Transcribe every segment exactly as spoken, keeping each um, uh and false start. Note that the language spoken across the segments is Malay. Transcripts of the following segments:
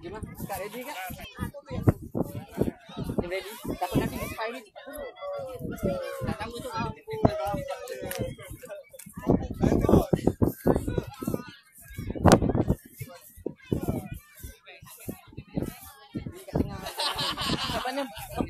Gimana? Kak ready kak? Ready? Takut nanti expiry. Tak tahu tu. Apa ni?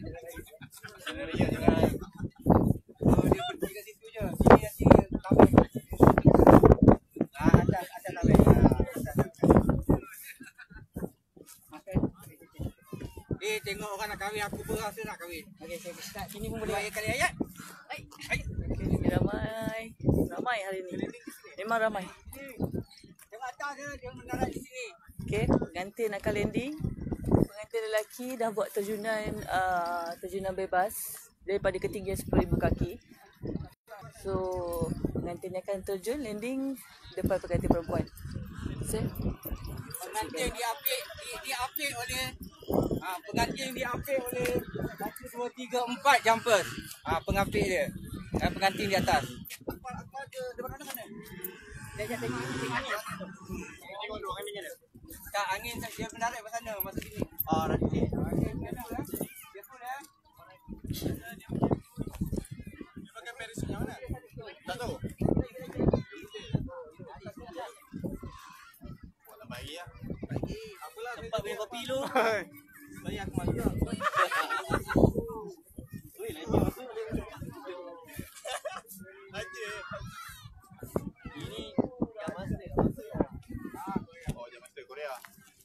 Eh, tengok orang nak kahwin, aku pun rasa nak kahwin. Okey, saya start sini pun boleh. Dua kali ayat. Baik. Baik. Okay, ramai. Ramai hari ni. Memang ramai. Tengok atas dia, dia mendarat di sini. Okey, pengantin akan landing. Pengantin lelaki dah buat terjunan uh, terjunan bebas daripada ketinggian sepuluh ribu kaki. So, pengantin akan terjun landing depan pengantin perempuan. So, Pengantin diapit, di, diapit oleh ha, pengantin diapit oleh satu, dua, tiga, empat jumpers. Ha, pengapit dia. Dan pengantin di atas. Apa apa dia depan mana mana? Dia jadi tengok angin. Tengok dulu anginnya dia. Tak, angin dia mendarat ke sana masa sini. Ah, nanti ni. Okey, biarlah ya. Biarpun ya. Dia pakai parachute yang mana? Tak tahu. Wala bagi ya. Bagi. Apalah tempat beli kopi lu. Bagi aku masuk. Oi, lagi masuk. Aje. Ini yang master. Oh, dia master Korea.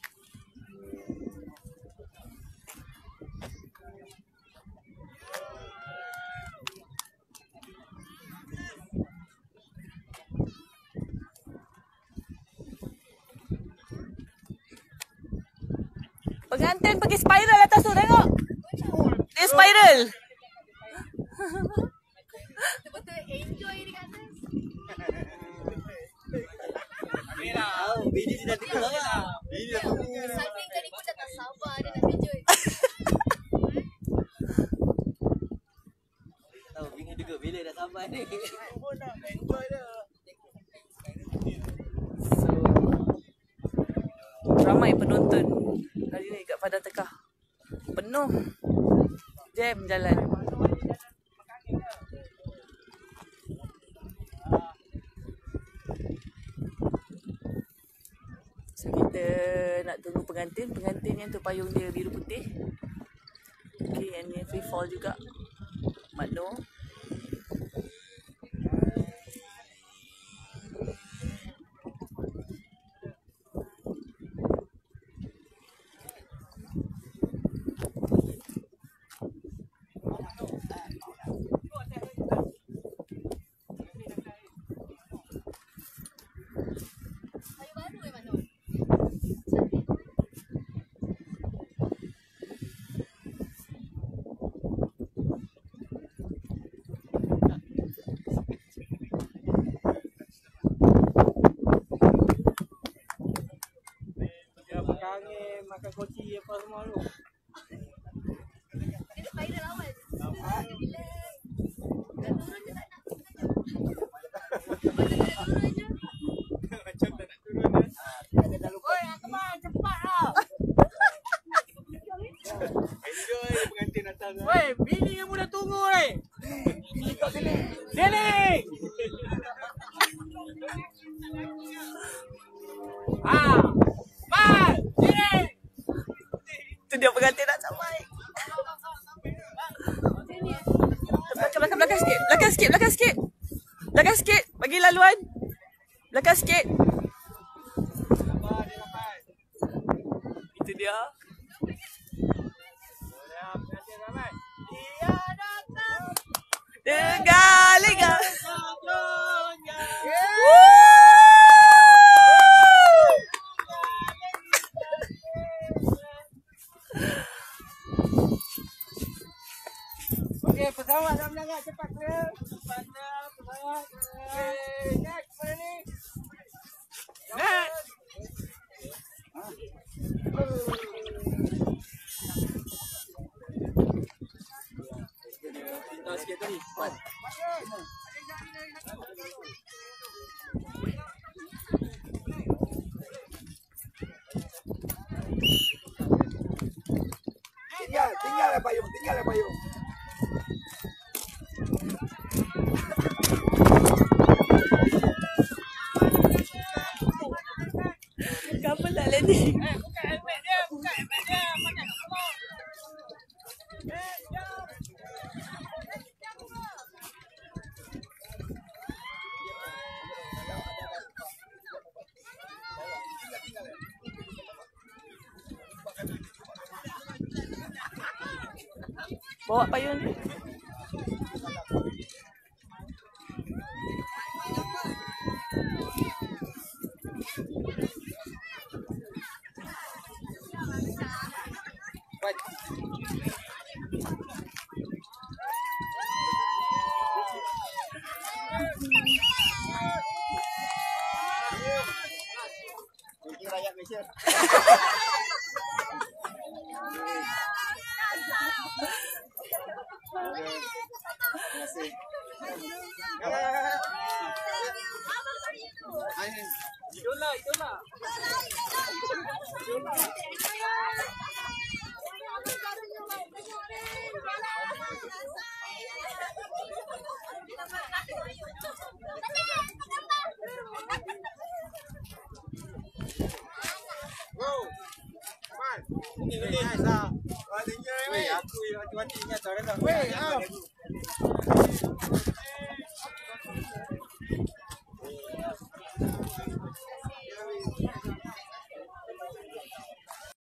pengantin pergi spiral atas tu, tengok. Dia spiral. Betul enjoy dekat atas. Mira, bini dia dah tengok lah. Bini dah tengok. Samping tadi pun dah tak sabar dia nak enjoy. Tahu bini juga bila dah sampai ni. Pun nak enjoy dia. So, ramai penonton hari ni kat Padang Tekah. Penuh. Jam jalan. So, kita nak tunggu pengantin. Pengantin yang tu payung dia biru putih. Okay, yang ni free fall juga. Makno. Kayu baru memang tu. Dia pakai makan koci apa semua tu. Dia spiral awal. Bila dah turun je tak nak. Masa dah turun je. Macam tak nak turun dah. Ada dah lupa. Oi, teman cepat lah. Enjoy pengantin datang. Woi, bini kamu dah tunggu ni. Bini kat sini. Sini. Ah. Mat, sini. Tu dia pengantin nak sampai. Belakang, belakang, belakang sikit. Belakang sikit, belakang sikit. Belakang sikit. Bagi laluan. Belakang sikit. Sabar, dia lambat. Itu dia. Dah, pengantin ramai. Dia datang. Dengar liga. Satunya. Okey, pesawat dah mendarat cepat clear. Cepat clear, pesawat. Okey, next mana ni? Next. Pintar sikit tadi. tinggal payung, tinggal payung. Kapan tak lady? Eh, buka helmet dia, buka helmet dia. Pakai tolong. Eh, jom. Bawa payung ni. Rakyat Malaysia. Idola, idola. Wow. Man. Ini ni Aisyah. Oh, tinggal weh. Aku yang mati ingat tak ada. Weh, ah.